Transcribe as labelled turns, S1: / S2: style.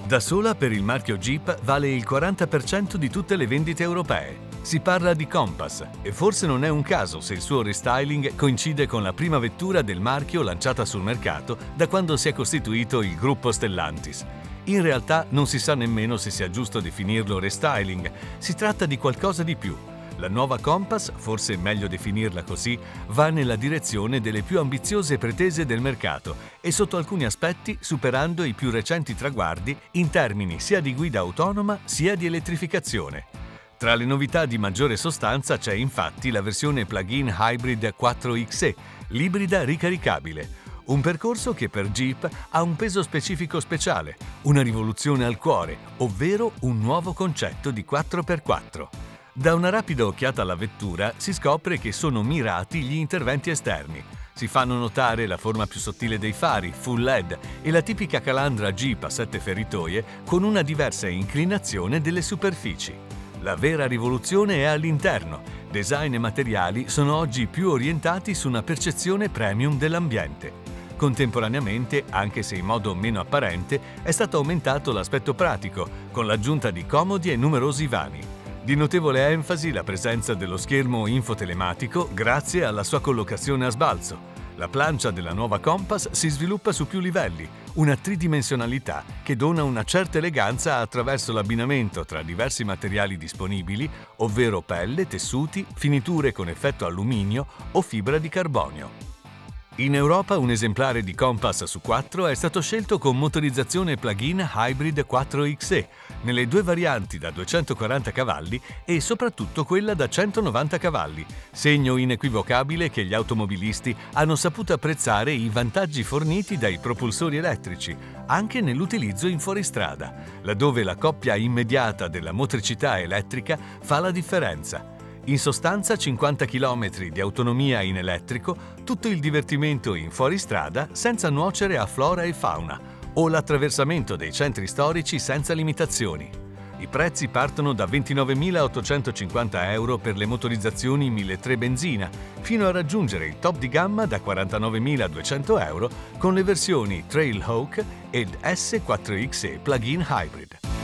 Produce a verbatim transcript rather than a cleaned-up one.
S1: Da sola per il marchio Jeep vale il quaranta per cento di tutte le vendite europee. Si parla di Compass e forse non è un caso se il suo restyling coincide con la prima vettura del marchio lanciata sul mercato da quando si è costituito il gruppo Stellantis. In realtà non si sa nemmeno se sia giusto definirlo restyling, si tratta di qualcosa di più. La nuova Compass, forse è meglio definirla così, va nella direzione delle più ambiziose pretese del mercato e sotto alcuni aspetti superando i più recenti traguardi in termini sia di guida autonoma sia di elettrificazione. Tra le novità di maggiore sostanza c'è infatti la versione plug-in hybrid quattro X E, l'ibrida ricaricabile, un percorso che per Jeep ha un peso specifico speciale, una rivoluzione al cuore, ovvero un nuovo concetto di quattro per quattro. Da una rapida occhiata alla vettura si scopre che sono mirati gli interventi esterni. Si fanno notare la forma più sottile dei fari, full L E D, e la tipica calandra Jeep a sette feritoie con una diversa inclinazione delle superfici. La vera rivoluzione è all'interno. Design e materiali sono oggi più orientati su una percezione premium dell'ambiente. Contemporaneamente, anche se in modo meno apparente, è stato aumentato l'aspetto pratico, con l'aggiunta di comodi e numerosi vani. Di notevole enfasi la presenza dello schermo infotelematico grazie alla sua collocazione a sbalzo. La plancia della nuova Compass si sviluppa su più livelli, una tridimensionalità che dona una certa eleganza attraverso l'abbinamento tra diversi materiali disponibili, ovvero pelle, tessuti, finiture con effetto alluminio o fibra di carbonio. In Europa un esemplare di Compass su quattro è stato scelto con motorizzazione plug-in hybrid quattro X E, nelle due varianti da duecentoquaranta cavalli e soprattutto quella da centonovanta cavalli, segno inequivocabile che gli automobilisti hanno saputo apprezzare i vantaggi forniti dai propulsori elettrici, anche nell'utilizzo in fuoristrada, laddove la coppia immediata della motricità elettrica fa la differenza. In sostanza cinquanta chilometri di autonomia in elettrico, tutto il divertimento in fuoristrada senza nuocere a flora e fauna, o l'attraversamento dei centri storici senza limitazioni. I prezzi partono da ventinovemilaottocentocinquanta euro per le motorizzazioni milletrecento benzina, fino a raggiungere il top di gamma da quarantanovemiladuecento euro con le versioni Trailhawk ed S quattro X E plug-in hybrid.